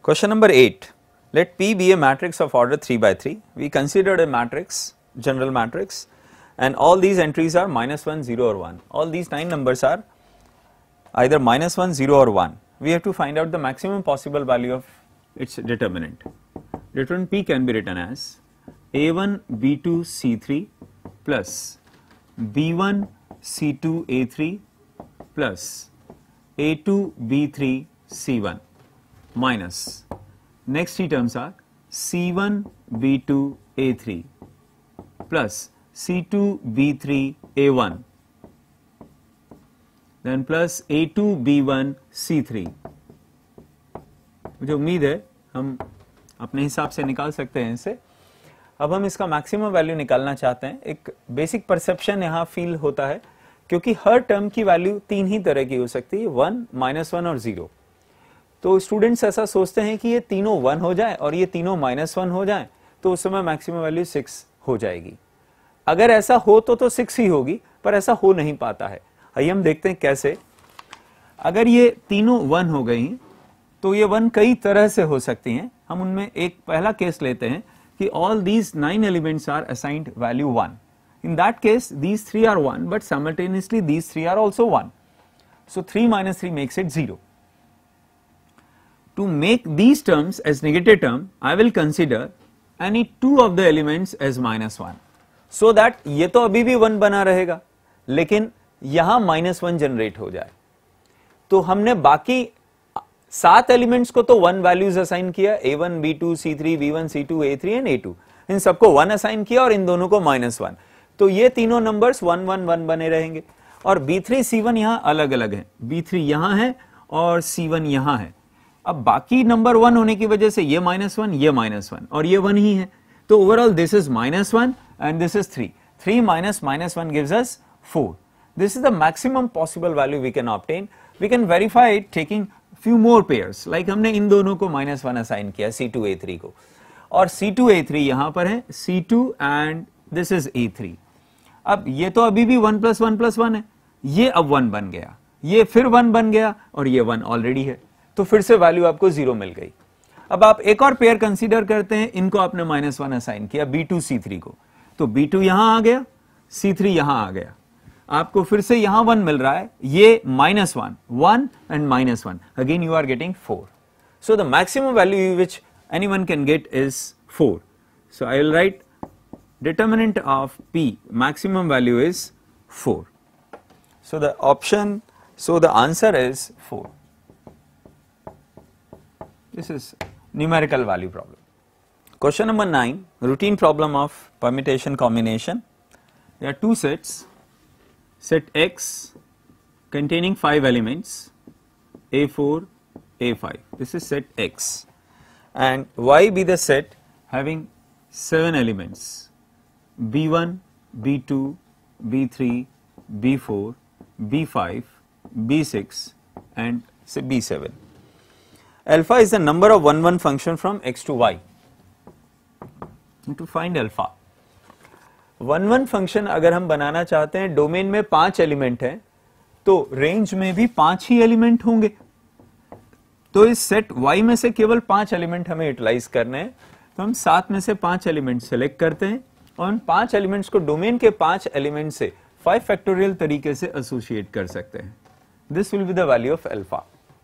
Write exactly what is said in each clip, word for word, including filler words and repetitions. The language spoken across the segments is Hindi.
Question number eight. Let P be a matrix of order three by three. We considered a matrix, general matrix, and all these entries are minus one, zero or one. All these nine numbers are either minus one, zero or one. We have to find out the maximum possible value of its determinant. Determinant P can be written as A one B two C three plus B one C two A three plus A two B three C one minus, next three terms are C one B two A three plus C two B three A one, then plus A two B one C three. मुझे उम्मीद है हम अपने हिसाब से निकाल सकते हैं इसे. अब हम इसका मैक्सिमम वैल्यू निकालना चाहते हैं. एक बेसिक परसेप्शन यहाँ फील होता है क्योंकि हर टर्म की वैल्यू तीन ही तरह की हो सकती है, वन, माइनस वन और जीरो. तो स्टूडेंट्स ऐसा सोचते हैं कि ये तीनों वन हो जाए और ये तीनों माइनस वन हो जाए तो उस समय मैक्सिमम वैल्यू सिक्स हो जाएगी. अगर ऐसा हो तो तो सिक्स ही होगी, पर ऐसा हो नहीं पाता है. आइए हम देखते हैं कैसे. अगर ये तीनों वन हो गई तो ये वन कई तरह से हो सकती हैं. हम उनमें एक पहला केस लेते हैं कि all these nine elements are assigned value one. In that case, these three are one, but simultaneously these three are also one. So three minus three makes it zero. To make these terms as negative term, I will consider any two of the elements as minus one. So that ये तो अभी भी one बना रहेगा, लेकिन यहाँ minus one जनरेट हो जाए. तो हमने बाकी सात एलिमेंट्स को तो वन वैल्यूज असाइन किया, A one, B two, C three, B one, C two, A three and A two. इन सबको वन असाइन किया और इन दोनों को माइनस वन. तो ये तीनों नंबर्स वन वन वन बने रहेंगे. और बी थ्री, सी वन यहाँ अलग अलग है. बी थ्री यहाँ है और सी वन यहाँ है. अब बाकी नंबर वन होने की वजह से ये माइनस वन, ये माइनस वन और ये वन ही है. तो overall this is minus one and this is three. Three minus minus one gives us four. This is the maximum possible value we can obtain. We can verify it taking few more pairs. like हमने इन दोनों को माइनस वन असाइन किया, सी टू ए थ्री को, और सी टू ए थ्री यहां पर है, C two and this is A three. अब ये तो अभी भी one plus one plus one है, ये अब वन बन गया, ये फिर वन बन गया और ये वन ऑलरेडी है. तो फिर से वैल्यू आपको जीरो मिल गई. अब आप एक और पेयर कंसीडर करते हैं. इनको आपने माइनस वन असाइन किया, बी टू सी थ्री को. तो बी टू यहां आ गया, सी थ्री यहां आ गया. आपको फिर से यहां वन मिल रहा है, ये minus one, one and minus one. Again you are getting four. So the maximum value which any one can get is four. So I will write determinant of P, maximum value is four. So the option, so the answer is four. This is numerical value problem. Question number nine, routine problem of permutation combination. There are two sets. Set X containing five elements, A four, A five. This is set X. And Y be the set having seven elements, B one, B two, B three, B four, B five, B six and say B seven. Alpha is the number of one one function from X to Y. To find alpha. One one function अगर हम बनाना चाहते हैं, डोमेन में पांच एलिमेंट हैं, तो रेंज में भी पांच ही एलिमेंट होंगे. तो इस सेट Y में से केवल पांच एलिमेंट हमें यूटिलाइज करने हैं. तो हम सात में से पांच एलिमेंट सेलेक्ट करते हैं और उन पांच एलिमेंट्स को डोमेन के पांच एलिमेंट से फाइव फैक्टोरियल तरीके से एसोसिएट कर सकते हैं. This will be the value of alpha.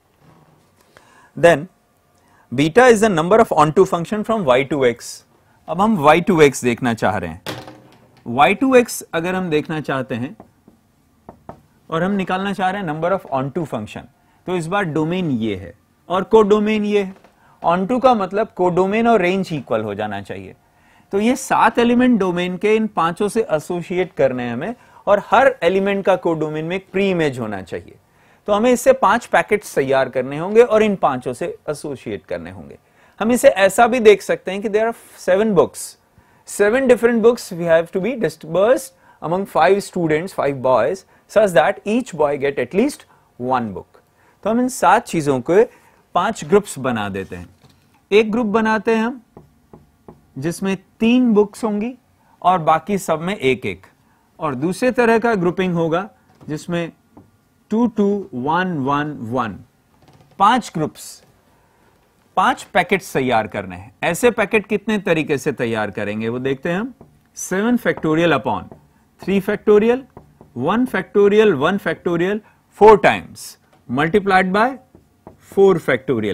Then beta is the number of onto function from Y to X. अब हम Y टू X देखना चाह रहे हैं. Y टू X अगर हम देखना चाहते हैं और हम निकालना चाह रहे हैं number of onto function, तो इस बार डोमेन ये है और कोडोमेन ये है. ऑन टू का मतलब कोडोमेन और रेंज इक्वल हो जाना चाहिए. तो ये सात एलिमेंट डोमेन के इन पांचों से एसोसिएट करने हैं हमें, और हर एलिमेंट का कोडोमेन में एक प्री इमेज होना चाहिए. तो हमें इससे पांच पैकेट्स तैयार करने होंगे और इन पांचों से एसोसिएट करने होंगे. हम इसे ऐसा भी देख सकते हैं कि there are seven books, seven different books we have to be dispersed among five students, five boys, such that each boy get at least one book. तो हम इन सात चीजों को पांच ग्रुप्स बना देते हैं. एक ग्रुप बनाते हैं हम जिसमें तीन बुक्स होंगी और बाकी सब में एक एक, और दूसरे तरह का ग्रुपिंग होगा जिसमें two two one one one. पांच ग्रुप्स, पांच पैकेट्स तैयार करने हैं। ऐसे पैकेट कितने तरीके से तैयार करेंगे वो देखते हैं हम। Seven factorial upon three factorial, one factorial, one factorial four times multiplied by four factorial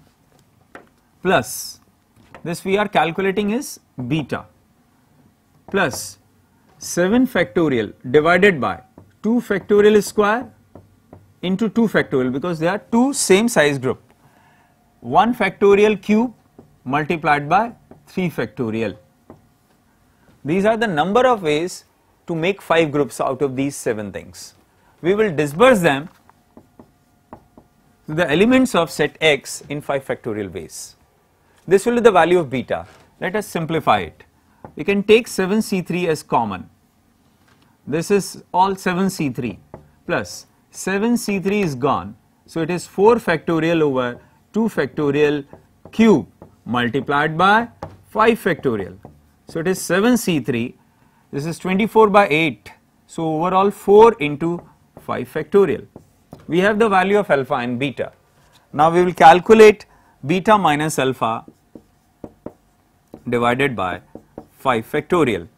plus this we are calculating is beta plus seven factorial divided by two factorial square into two factorial, because they are two same size group, one factorial cube multiplied by three factorial. These are the number of ways to make five groups out of these seven things. We will disperse them to the elements of set X in five factorial ways. This will be the value of beta. Let us simplify it. We can take seven C three as common. This is all seven C three plus seven C three is gone. So it is four factorial over two factorial cube multiplied by five factorial. So it is seven C three. This is twenty-four by eight. So overall four into five factorial. We have the value of alpha and beta. Now we will calculate beta minus alpha divided by five factorial.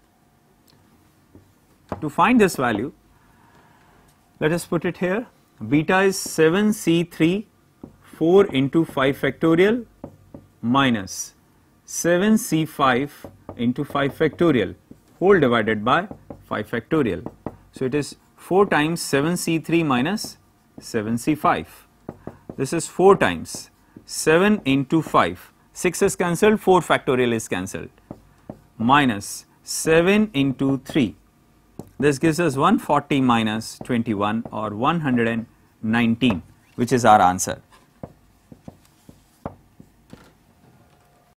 To find this value, let us put it here. Beta is seven C three, four into five factorial minus seven C five into five factorial whole divided by five factorial. So it is four times seven C three minus seven C five. This is four times seven into five. six is cancelled, four factorial is cancelled, minus seven into three. This gives us one hundred forty minus twenty-one or one hundred nineteen, which is our answer.